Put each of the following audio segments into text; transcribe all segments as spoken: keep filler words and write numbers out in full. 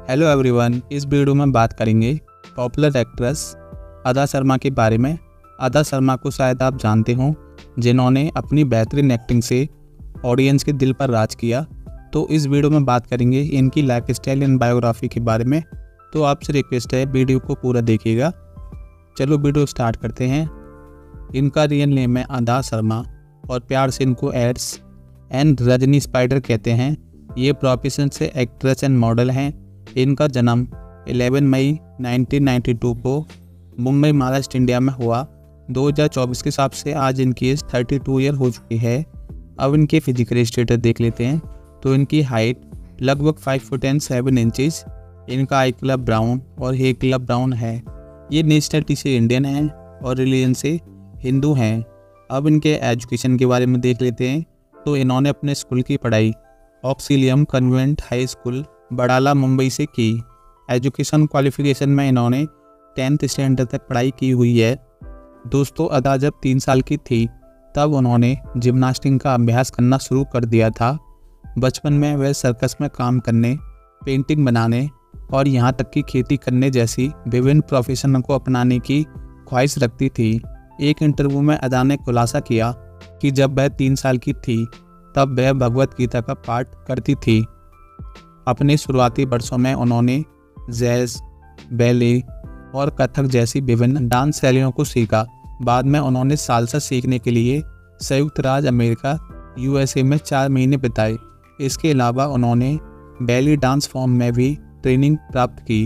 Hello everyone, इस video में बात करेंगे पॉपुलर एक्ट्रेस अदा शर्मा के बारे में। अदा शर्मा को शायद आप जानते हो, जिन्होंने अपनी बेहतरीन एक्टिंग से ऑडियंस के दिल पर राज किया। तो इस वीडियो में बात करेंगे इनकी लाइफ स्टाइल एंड बायोग्राफी के बारे में। तो आपसे रिक्वेस्ट है वीडियो को पूरा देखिएगा। चलो वीडियो स्टार्ट करते हैं। इनका रियल नेम है अदा शर्मा और प्यार से इनको एड्स एंड रजनी स्पाइडर कहते हैं। ये प्रोफेशन से एक्ट्रेस एंड मॉडल हैं। इनका जन्म ग्यारह मई उन्नीस सौ बानवे को मुंबई महाराष्ट्र इंडिया में हुआ। दो हज़ार चौबीस के हिसाब से आज इनकी एज बत्तीस ईयर हो चुकी है। अब इनके फिजिकल स्टेटस देख लेते हैं। तो इनकी हाइट लगभग five foot and seven inches. इनका आई कलर ब्राउन और हेयर कलर ब्राउन है। ये नेशनलिटी से इंडियन हैं और रिलीजन से हिंदू हैं। अब इनके एजुकेशन के बारे में देख लेते हैं। तो इन्होंने अपने स्कूल की पढ़ाई Auxilium convent high school Wadala Mumbai से की। एजुकेशन क्वालिफिकेशन में इन्होंने टेंथ स्टैंडर्ड तक पढ़ाई की हुई है। दोस्तों, अदा जब तीन साल की थी तब उन्होंने जिम्नास्टिक का अभ्यास करना शुरू कर दिया था। बचपन में वह सर्कस में काम करने, पेंटिंग बनाने और यहाँ तक कि खेती करने जैसी विभिन्न प्रोफेशनों को अपनाने की ख्वाहिश रखती थी। एक इंटरव्यू में अदा ने खुलासा किया कि जब वह तीन साल की थी तब वह भगवत गीता का पाठ करती थी। अपने शुरुआती वर्षों में उन्होंने जैज, बैले और कथक जैसी विभिन्न डांस शैलियों को सीखा। बाद में उन्होंने सालसा सीखने के लिए संयुक्त राज्य अमेरिका यूएसए में चार महीने बिताए। इसके अलावा उन्होंने बैली डांस फॉर्म में भी ट्रेनिंग प्राप्त की।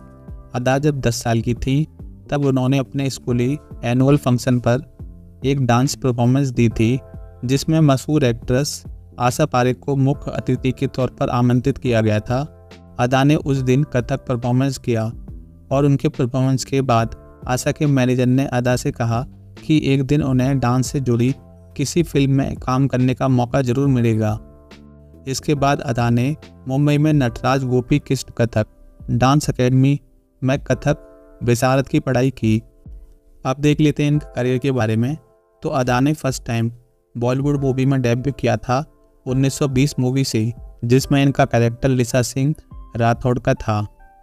अदा जब दस साल की थी तब उन्होंने अपने स्कूली एनुअल फंक्शन पर एक डांस परफॉर्मेंस दी थी, जिसमें मशहूर एक्ट्रेस आशा पारेख को मुख्य अतिथि के तौर पर आमंत्रित किया गया था। अदा ने उस दिन कथक परफॉर्मेंस किया और उनके परफॉर्मेंस के बाद आशा के मैनेजर ने अदा से कहा कि एक दिन उन्हें डांस से जुड़ी किसी फिल्म में काम करने का मौका जरूर मिलेगा। इसके बाद अदा ने मुंबई में नटराज गोपी कृष्ण कथक डांस अकेडमी में कथक विशारद की पढ़ाई की। अब देख लेते हैं इनके करियर के बारे में। तो अदा ने फर्स्ट टाइम बॉलीवुड मूवी में डेब्यू किया था उन्नीस सौ बीस मूवी से, जिसमें इनका कैरेक्टर लिसा सिंह राठौड़ का था।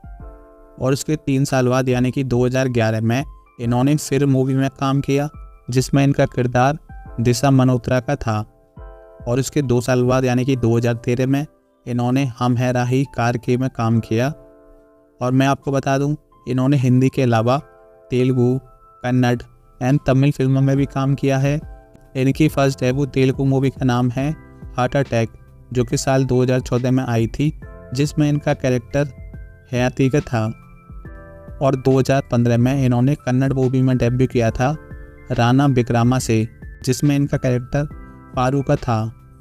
और उसके तीन साल बाद यानी कि दो हज़ार ग्यारह में इन्होंने फिर मूवी में काम किया, जिसमें इनका किरदार दिशा मल्होत्रा का था। और उसके दो साल बाद यानी कि दो हज़ार तेरह में इन्होंने हम है राही कारके में काम किया। और मैं आपको बता दूं, इन्होंने हिंदी के अलावा तेलुगु, कन्नड़ एंड तमिल फिल्मों में भी काम किया है। इनकी फर्स्ट डेब्यू तेलुगु मूवी का नाम है हार्ट अटैक, जो कि साल दो हज़ार चौदह में आई थी, जिसमें इनका कैरेक्टर हयाती का था। और दो हज़ार पंद्रह में इन्होंने कन्नड़ मूवी में डेब्यू किया था राणा विक्रामा से, जिसमें इनका कैरेक्टर पारू का था।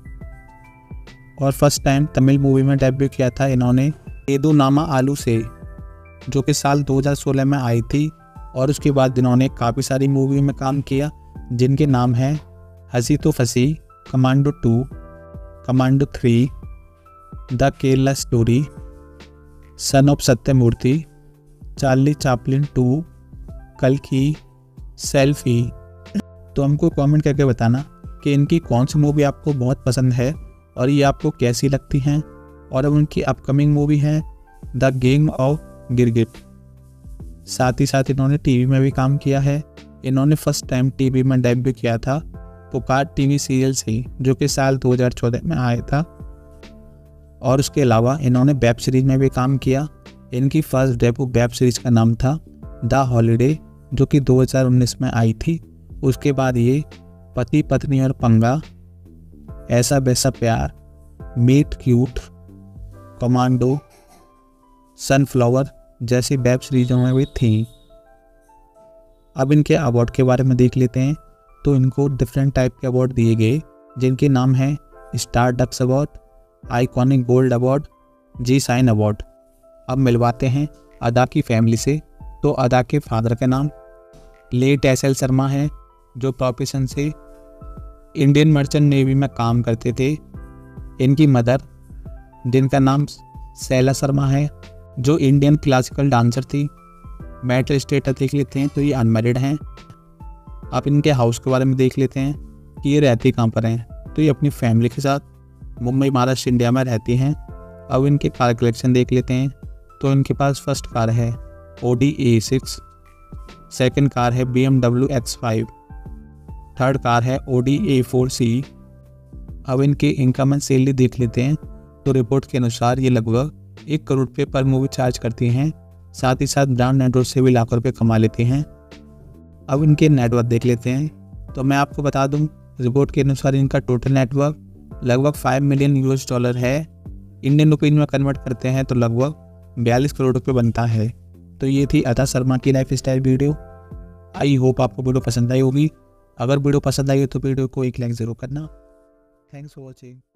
और फर्स्ट टाइम तमिल मूवी में डेब्यू किया था इन्होंने एदू नामा आलू से, जो कि साल दो हज़ार सोलह में आई थी। और उसके बाद इन्होंने काफ़ी सारी मूवी में काम किया, जिनके नाम हैं Hasee Toh Phasee, commando two, commando three, the Kerala story, son of Satyamurthy, Charlie Chaplin two, कल्कि, सेल्फी। तो हमको कमेंट करके बताना कि इनकी कौन सी मूवी आपको बहुत पसंद है और ये आपको कैसी लगती हैं। और अब उनकी अपकमिंग मूवी है द गैंग ऑफ गिरगिट। साथ ही साथ इन्होंने टीवी में भी काम किया है। इन्होंने फर्स्ट टाइम टीवी में डेब्यू किया था पुकार टीवी सीरियल से, जो कि साल दो हज़ार चौदह में आया था। और उसके अलावा इन्होंने वेब सीरीज में भी काम किया। इनकी फर्स्ट डेब्यू वेब सीरीज का नाम था द हॉलीडे, जो कि दो हज़ार उन्नीस में आई थी। उसके बाद ये पति पत्नी और पंगा, Aisa Waisa Pyaar, meet cute, commando, sunflower जैसी वेब सीरीजों में भी थी। अब इनके अवार्ड के बारे में देख लेते हैं। तो इनको डिफरेंट टाइप के अवार्ड दिए गए, जिनके नाम हैं stardust award, iconic gold award, Zee cine award. अब मिलवाते हैं अदा की फैमिली से। तो अदा के फादर का नाम लेट एस एल शर्मा है, जो प्रोफेशन से इंडियन मर्चेंट नेवी में काम करते थे। इनकी मदर, जिनका नाम शैला शर्मा है, जो इंडियन क्लासिकल डांसर थी। मैरिटल स्टेटस देख लेते हैं तो ये अनमैरिड हैं। अब इनके हाउस के बारे में देख लेते हैं कि ये रहती कहाँ पर हैं। तो ये अपनी फैमिली के साथ मुंबई महाराष्ट्र इंडिया में रहती हैं। अब इनके कार कलेक्शन देख लेते हैं। तो इनके पास फर्स्ट कार है Audi A six, second car है B M W X five, third car है ओडी ए फोर सी। अब इनके इनकम एंड सैलरी देख लेते हैं। तो रिपोर्ट के अनुसार ये लगभग एक करोड़ रुपये पर मूवी चार्ज करती हैं, साथ ही साथ ब्रांड नेटवर्क से भी लाखों रुपये कमा लेते हैं। अब इनके नेटवर्क देख लेते हैं। तो मैं आपको बता दूं, रिपोर्ट के अनुसार इनका टोटल नेटवर्क लगभग फाइव मिलियन यूएस डॉलर है। इंडियन रुपये में कन्वर्ट करते हैं तो लगभग बयालीस करोड़ रुपये बनता है। तो ये थी अदा शर्मा की life style video. I hope आपको वीडियो पसंद आई होगी। अगर वीडियो पसंद आई हो तो वीडियो को एक लाइक ज़रूर करना। Thanks for watching.